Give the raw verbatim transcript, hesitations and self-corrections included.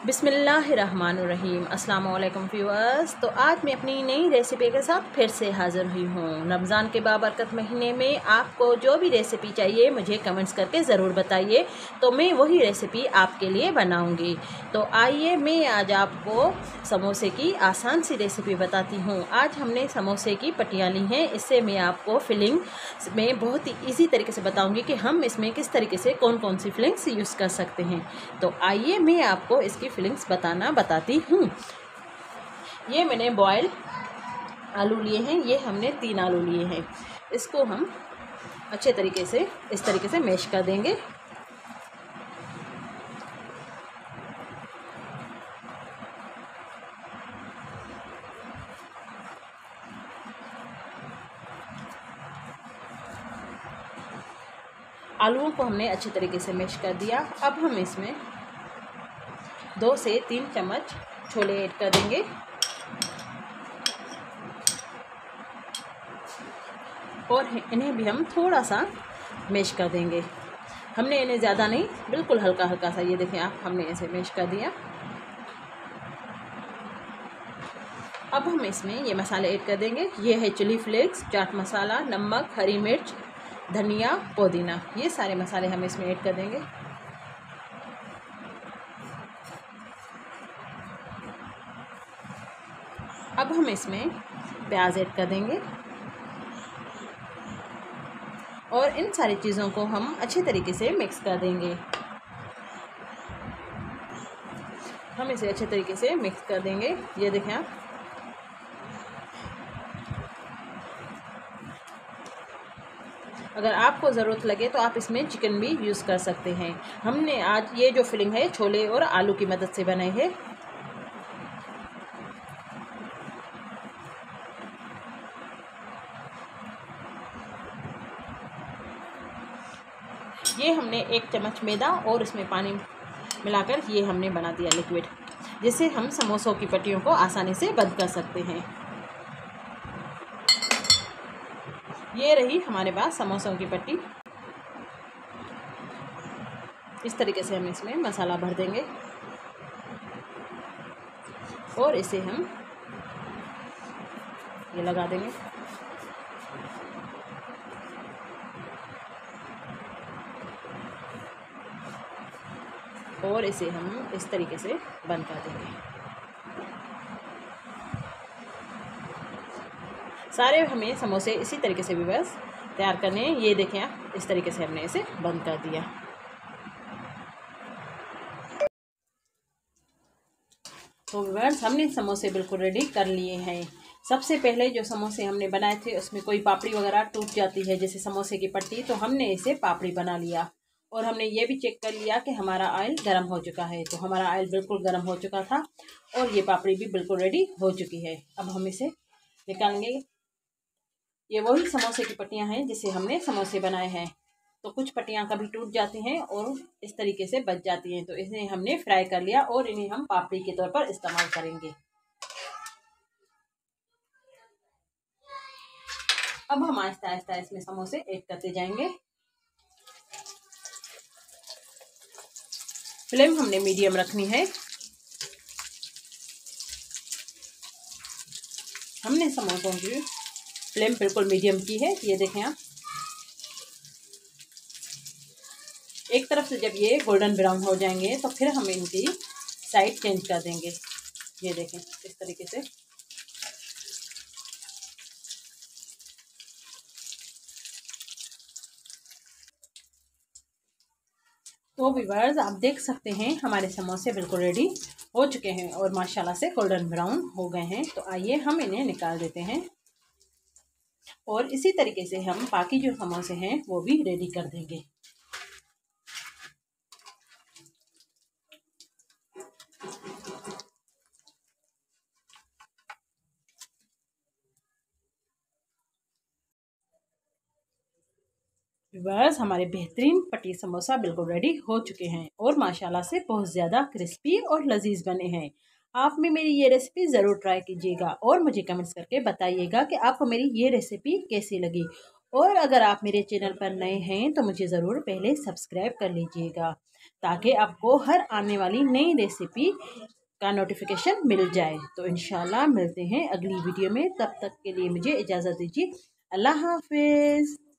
बिस्मिल्लाहिर्रहमानुर्रहीम अस्सलाम वालेकुम व्यूअर्स। तो आज मैं अपनी नई रेसिपी के साथ फिर से हाज़िर हुई हूँ। रमज़ान के बाबरकत महीने में आपको जो भी रेसिपी चाहिए मुझे कमेंट्स करके ज़रूर बताइए, तो मैं वही रेसिपी आपके लिए बनाऊँगी। तो आइए मैं आज आपको समोसे की आसान सी रेसिपी बताती हूँ। आज हमने समोसे की पट्टियाँ ली हैं। इससे मैं आपको फिलिंग में बहुत ही ईजी तरीके से बताऊँगी कि हम इसमें किस तरीके से कौन कौन सी फिलिंग्स यूज़ कर सकते हैं। तो आइए मैं आपको इसकी फिलिंग्स बताना बताती हूँ। ये मैंने बॉयल आलू लिए हैं, ये हमने तीन आलू लिए हैं। इसको हम अच्छे तरीके से इस तरीके से मैश कर देंगे। आलूओं को हमने अच्छे तरीके से मैश कर दिया। अब हम इसमें दो से तीन चम्मच छोले ऐड कर देंगे और इन्हें भी हम थोड़ा सा मैश कर देंगे। हमने इन्हें ज़्यादा नहीं, बिल्कुल हल्का हल्का सा, ये देखें आप, हमने इसे मैश कर दिया। अब हम इसमें ये मसाले ऐड कर देंगे। ये है चिली फ्लेक्स, चाट मसाला, नमक, हरी मिर्च, धनिया, पुदीना, ये सारे मसाले हम इसमें ऐड कर देंगे। अब हम इसमें प्याज ऐड कर देंगे और इन सारी चीज़ों को हम अच्छे तरीके से मिक्स कर देंगे। हम इसे अच्छे तरीके से मिक्स कर देंगे। ये देखें आप, अगर आपको ज़रूरत लगे तो आप इसमें चिकन भी यूज़ कर सकते हैं। हमने आज ये जो फिलिंग है छोले और आलू की मदद से बनाई है। ये हमने एक चम्मच मैदा और इसमें पानी मिलाकर ये हमने बना दिया लिक्विड, जिससे हम समोसों की पट्टियों को आसानी से बंद कर सकते हैं। ये रही हमारे पास समोसों की पट्टी। इस तरीके से हम इसमें मसाला भर देंगे और इसे हम ये लगा देंगे। और इसे हम इस तरीके से बंद कर देंगे। सारे हमें समोसे इसी तरीके से भी बस तैयार करने हैं। ये देखें आप, इस तरीके से हमने इसे बंद कर दिया। तो व्यूअर्स, हमने समोसे बिल्कुल रेडी कर लिए हैं। सबसे पहले जो समोसे हमने बनाए थे उसमें कोई पापड़ी वगैरह टूट जाती है, जैसे समोसे की पट्टी, तो हमने इसे पापड़ी बना लिया। और हमने ये भी चेक कर लिया कि हमारा ऑयल गर्म हो चुका है। तो हमारा ऑयल बिल्कुल गर्म हो चुका था और ये पापड़ी भी बिल्कुल रेडी हो चुकी है। अब हम इसे निकालेंगे। ये वही समोसे की पट्टियाँ हैं जिसे हमने समोसे बनाए हैं। तो कुछ पट्टियाँ कभी टूट जाती हैं और इस तरीके से बच जाती हैं, तो इन्हें हमने फ्राई कर लिया और इन्हें हम पापड़ी के तौर पर इस्तेमाल करेंगे। अब हम आहिस्ता आहिस्ता इसमें समोसे ऐड करते जाएंगे। फ्लेम हमने मीडियम रखनी है। हमने समोसों की फ्लेम बिल्कुल मीडियम की है। ये देखें आप, एक तरफ से जब ये गोल्डन ब्राउन हो जाएंगे तो फिर हम इनकी साइड चेंज कर देंगे। ये देखें इस तरीके से। तो व्यूअर्स, आप देख सकते हैं हमारे समोसे बिल्कुल रेडी हो चुके हैं और माशाल्लाह से गोल्डन ब्राउन हो गए हैं। तो आइए हम इन्हें निकाल देते हैं और इसी तरीके से हम बाकी जो समोसे हैं वो भी रेडी कर देंगे। व्यूअर्स, हमारे बेहतरीन पट्टी समोसा बिल्कुल रेडी हो चुके हैं और माशाल्लाह से बहुत ज़्यादा क्रिस्पी और लजीज बने हैं। आप भी मेरी ये रेसिपी ज़रूर ट्राई कीजिएगा और मुझे कमेंट्स करके बताइएगा कि आपको मेरी ये रेसिपी कैसी लगी। और अगर आप मेरे चैनल पर नए हैं तो मुझे ज़रूर पहले सब्सक्राइब कर लीजिएगा, ताकि आपको हर आने वाली नई रेसिपी का नोटिफिकेशन मिल जाए। तो इंशाल्लाह मिलते हैं अगली वीडियो में, तब तक के लिए मुझे इजाज़त दीजिए। अल्लाह हाफिज़।